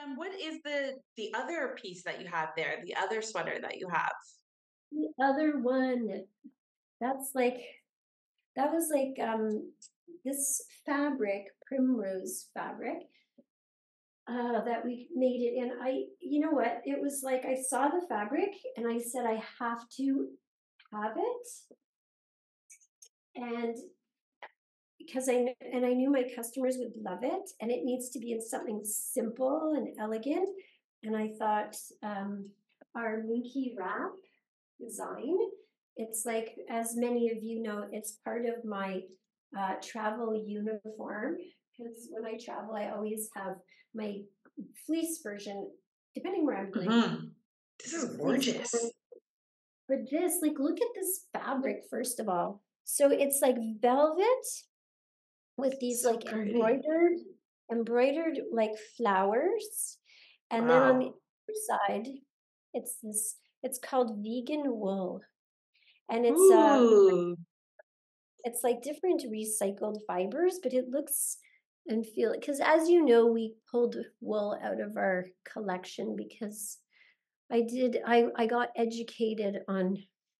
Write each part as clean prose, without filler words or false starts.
And what is the other piece that you have there? The other sweater that you have? The other one, that's like, that was like this fabric, Primrose fabric, that we made it in. You know what? It was like I saw the fabric and I said, I have to have it. And because I knew my customers would love it, and it needs to be in something simple and elegant. And I thought our Minky wrap design. It's like, as many of you know, it's part of my travel uniform because when I travel, I always have my fleece version, depending where I'm going. Hmm. This is Fleece gorgeous. for this. Like, look at this fabric, first of all. So it's like velvet with these So like pretty. embroidered like flowers. And then on the Wow. other side, it's called vegan wool. And Ooh. it's like different recycled fibers, but it looks and feel, because as you know, we pulled wool out of our collection because I got educated on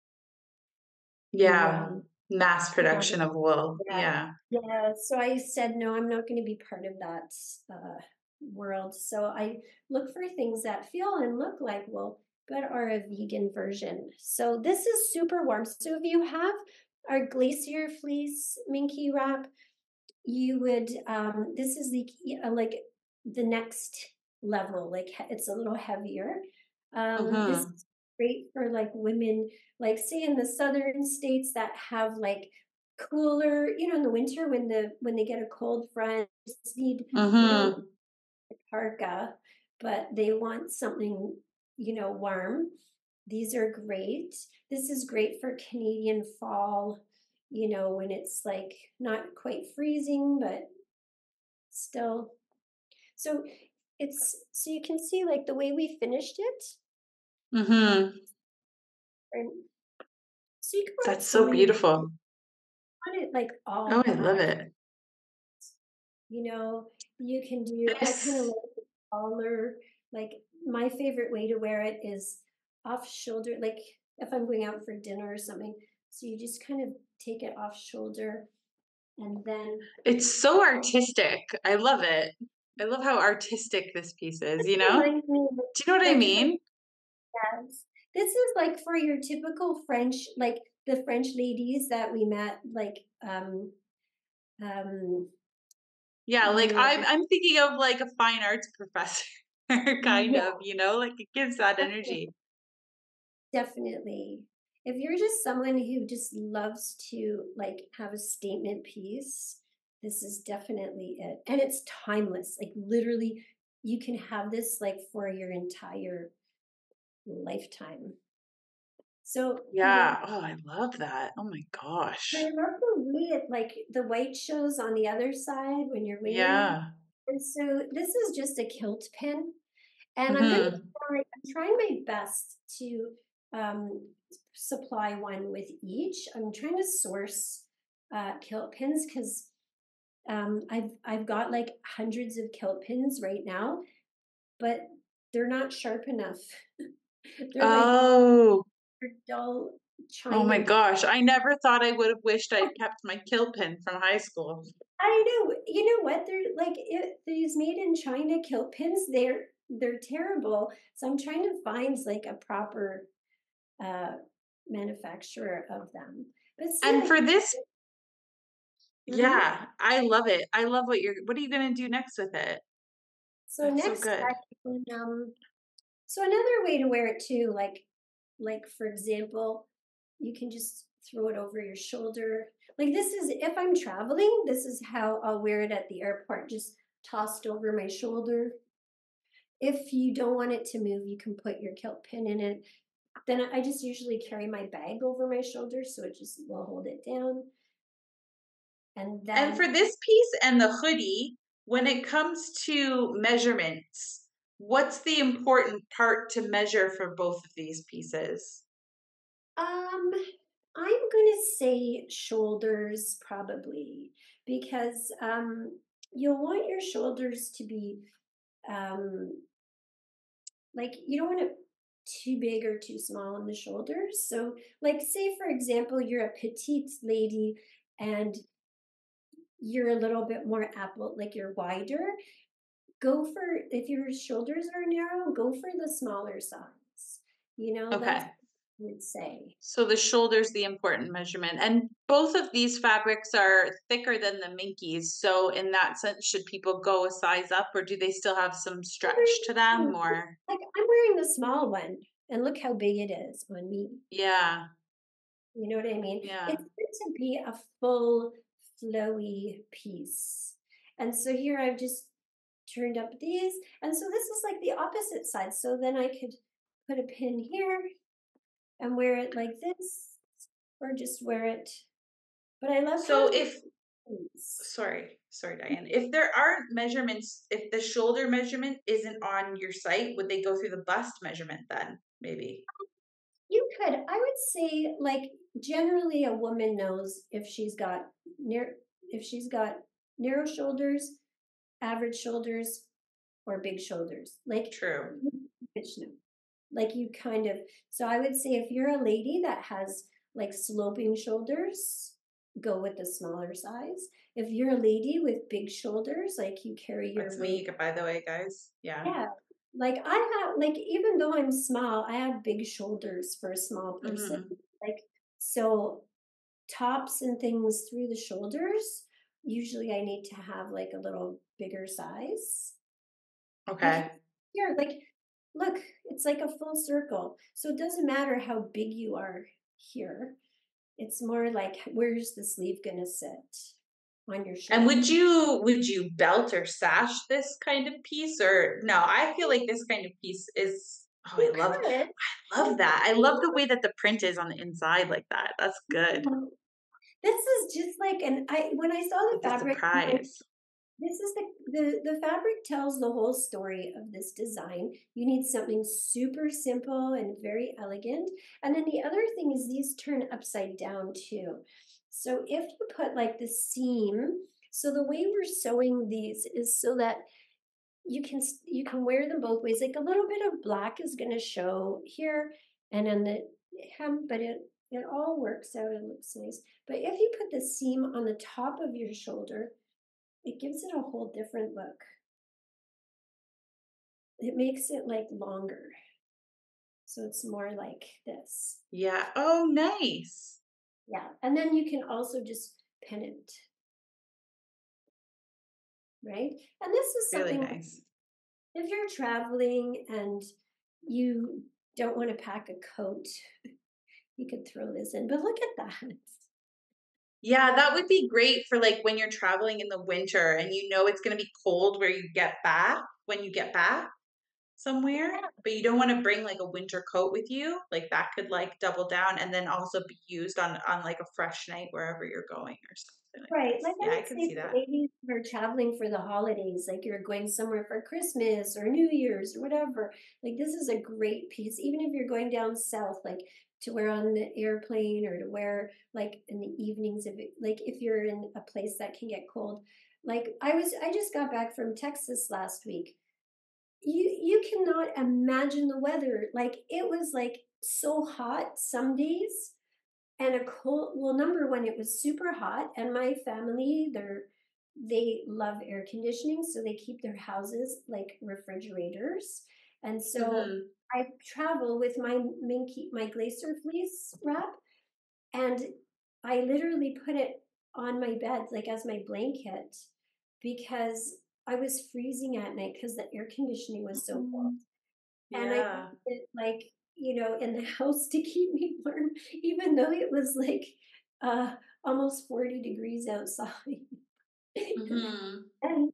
the Yeah. Mass production of wool. yeah, Yeah. yeah. So I said, no, I'm not going to be part of that world. So I look for things that feel and look like wool, but are a vegan version. So this is super warm. So if you have our glacier fleece minky wrap, you would, this is the, like the next level, like it's a little heavier. This Hmm. is great for like women, like say in the southern states that have like cooler, in the winter when they get a cold front, just need, they don't Hmm. want a parka, but they want something, warm. These are great. This is great for Canadian fall, when it's like not quite freezing, but still. So so you can see like the way we finished it. Hmm. And so you can wear it That's so so many, beautiful. want it like Oh, all I love black, it. you know, you can do, I kind of This, like the collar. Like my favorite way to wear it is off shoulder, like if I'm going out for dinner or something. So you just kind of take it off shoulder and then it's so artistic. I love it. I love how artistic this piece is, this you know? reminds me of, Do you know what I like for mean? Yes. This is like for your typical French, like the French ladies that we met, like um Yeah, like you I'm thinking of like a fine arts professor kind yeah, of, you know, like it gives that definitely, energy. definitely. If you're just someone who just loves to like have a statement piece, this is definitely it. And it's timeless. Like literally you can have this like for your entire lifetime. So, Yeah. Oh, I love that. Oh my I gosh. love the way it like the white shows on the other side when you're wearing it. Yeah. And so this is just a kilt pin. And Hmm. I'm trying my best to supply one with each. I'm trying to source kilt pins because I've got like hundreds of kilt pins right now, but they're not sharp enough. They're like Oh, dull oh my china. gosh. I never thought I would have wished I'd kept my kill pin from high school. I know. You know what? They're like these made in China kilt pins. They're terrible. So I'm trying to find like a proper uh, manufacturer of them. But see, And I for can. this, Mhm. yeah, I love it. I love what are you going to do next with it? So That's so next, I good. can. So another way to wear it too, like for example, you can just throw it over your shoulder. Like this is if I'm traveling, this is how I'll wear it at the airport, just tossed over my shoulder. If you don't want it to move, you can put your kilt pin in it. Then I just usually carry my bag over my shoulder so it just will hold it down. And And then for this piece and the hoodie, when it comes to measurements, what's the important part to measure for both of these pieces? um I'm gonna say shoulders probably because you'll want your shoulders to be um like you don't want it too big or too small in the shoulders. So like say for example, you're a petite lady and you're a little bit more apple, like you're wider, go for, if your shoulders are narrow, go for the smaller size. You know, that's Okay. what I would say. So the shoulder's the important measurement. And both of these fabrics are thicker than the minkies. So in that sense, should people go a size up or do they still have some I'm wearing stretch to the them small- or Like I'm wearing the small one and look how big it is on me. yeah. You know what I mean? Yeah. It's meant to be a full, flowy piece. And so here I've just turned up these. And so this is like the opposite side. So then I could put a pin here and wear it like this, or just wear it. But I love So having if these. sorry, Diane, if there aren't measurements, if the shoulder measurement isn't on your site, would they go through the bust measurement then? Maybe. You could, I would say, like generally a woman knows if she's got narrow shoulders, average shoulders, or big shoulders. Like True. you like you kind of, so I would say if you're a lady that has like sloping shoulders, go with the smaller size. If you're a lady with big shoulders, like you carry That's your weight. me, by the way, guys. Yeah. Yeah. Like I have, like even though I'm small, I have big shoulders for a small person. Hmm. Like so tops and things through the shoulders, usually I need to have like a little bigger size. Like Okay. here, like look, it's like a full circle. So it doesn't matter how big you are here. It's more like where's the sleeve gonna sit on your And shoulder? would you belt or sash this kind of piece or no? I feel like this kind of piece is oh, You could. I love that. I love the way that the print is on the inside like that. That's good. This is just like, and I when I saw the Like a fabric, I'm like, surprise. this is the fabric tells the whole story of this design. You need something super simple and very elegant. And then the other thing is these turn upside down too. So if you put like the seam, so the way we're sewing these is so that you can wear them both ways. Like a little bit of black is going to show here and then the hem, but it all works out. It looks nice. But if you put the seam on the top of your shoulder, it gives it a whole different look. It makes it like longer. So it's more like this. Yeah. Oh, nice. Yeah. And then you can also just pin it, right? And this is Really something, nice. if you're traveling and you don't want to pack a coat, you could throw this in. But look at that. Yeah, that would be great for like when you're traveling in the winter and you know it's going to be cold where you get back when you get back somewhere, but you don't want to bring like a winter coat with you. Like that could like double down and then also be used on like a fresh night wherever you're going or something like Right. this. Like I Yeah, I would can say see for that. ladies who are traveling for the holidays, like you're going somewhere for Christmas or New Year's or whatever, like this is a great piece. Even if you're going down south, like to wear on the airplane or to wear like in the evenings, if it, like if you're in a place that can get cold. Like I just got back from Texas last week. You cannot imagine the weather. Like it was like so hot some days and a cold, well, number one, it was super hot and my family, they love air conditioning, so they keep their houses like refrigerators. And so Hmm. I travel with my glacier fleece wrap, and I literally put it on my bed like as my blanket because I was freezing at night because the air conditioning was so cold. And I Yeah. used it like, in the house to keep me warm, even though it was like uh, almost 40 degrees outside. Hmm. And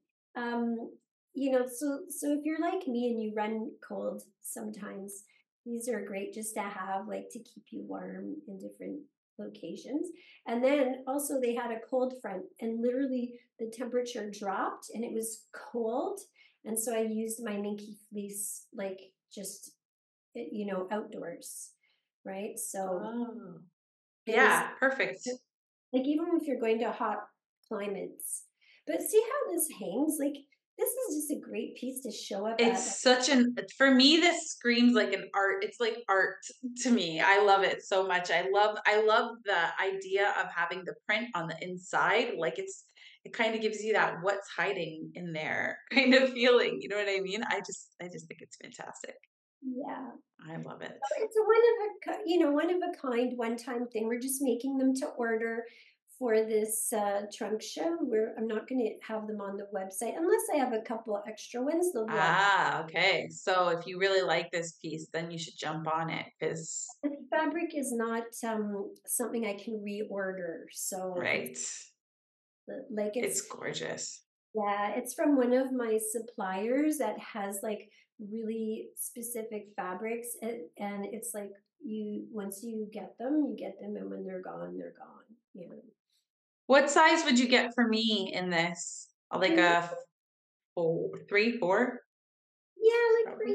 so if you're like me and you run cold sometimes, these are great just to have like to keep you warm in different locations. And then also they had a cold front and literally the temperature dropped and it was cold. And so I used my minky fleece like just outdoors, right? So Oh. it was Yeah, perfect. like even if you're going to hot climates. But see how this hangs? Like this is just a great piece to show up at. It's such an for me, this screams like an art. It's like art to me. I love it so much. I love the idea of having the print on the inside. Like it kind of gives you that what's hiding in there kind of feeling. You know what I mean? I just think it's fantastic. Yeah. I love it. It's a one of one of a kind, one time thing. We're just making them to order for this trunk show. I'm not going to have them on the website unless I have a couple of extra ones. They'll be on. Ah, okay. So if you really like this piece, then you should jump on it because The fabric is not something I can reorder, so right. like It's gorgeous. yeah, it's from one of my suppliers that has like really specific fabrics, and it's like you once you get them, and when they're gone, they're gone. You know. What size would you get for me in this? Like Mm, a four, three, four, yeah, like for probably.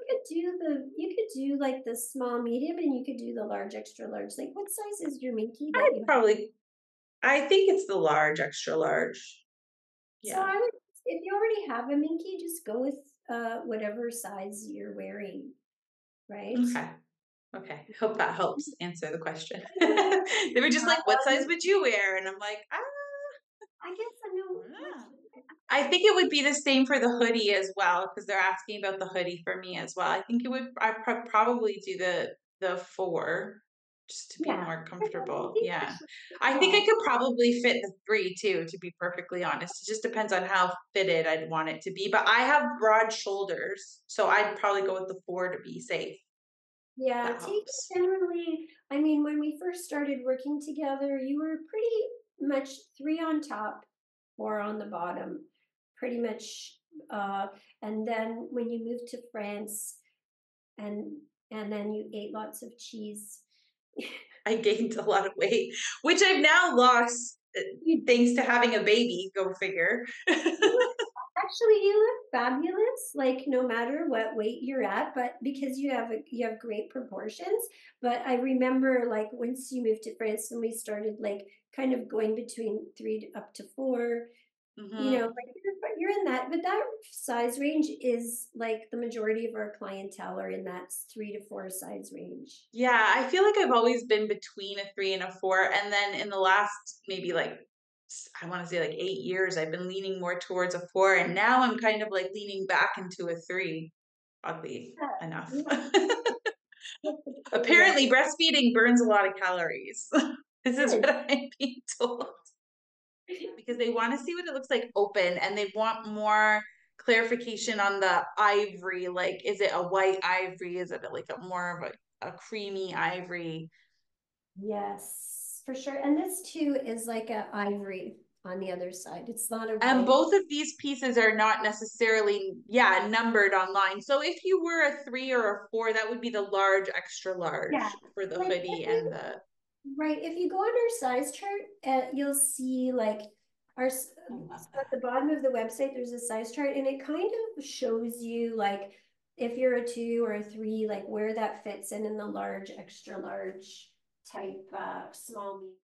you could do like the small medium, and you could do the large extra large. Like what size is your minky that I'd you have? probably, I think it's the large, extra large. So Yeah. I would, if you already have a minky, just go with whatever size you're wearing, right? Okay. Okay. I hope that helps answer the question. Yeah, They were just like, what size um, would you wear? And I'm like, I guess I know what. ah. I think it would be the same for the hoodie as well, because they're asking about the hoodie for me as well. I think it would, probably do the four just to be Yeah, more I comfortable. think that Yeah. should be I think I small. could probably fit the three too, to be perfectly honest. It just depends on how fitted I'd want it to be. But I have broad shoulders, so I'd probably go with the four to be safe. Yeah, That take helps. generally. I mean, when we first started working together, you were pretty much three on top, four on the bottom, pretty much. And then when you moved to France, and and then you ate lots of cheese. I gained a lot of weight, which I've now lost You thanks to having a baby. Go figure. Actually, you look fabulous, like no matter what weight you're at, but because you have great proportions. But I remember like once you moved to France and we started like kind of going between up to four, Hmm. like you're in that, but that size range is like the majority of our clientele are in that 3 to 4 size range. Yeah, I feel like I've always been between a three and a four. And then in the last maybe like, I want to say like 8 years, I've been leaning more towards a four. And now I'm kind of like leaning back into a three, oddly enough. Yeah, yeah, Apparently, breastfeeding burns a lot of calories. This is yeah. what I'm being told because they want to see what it looks like open and they want more clarification on the ivory. Like, is it a white ivory? Is it like a more of a creamy ivory? Yes, for sure. And this too is like a ivory on the other side. It's not a And white. both of these pieces are not necessarily, yeah, numbered online. So if you were a three or a four, that would be the large, extra Yeah. large for the Like if hoodie and you the. right, if you go on our size chart, you'll see like I love at that. the bottom of the website, there's a size chart, and it kind of shows you like if you're a two or a three, like where that fits in the large, extra large type, small, medium.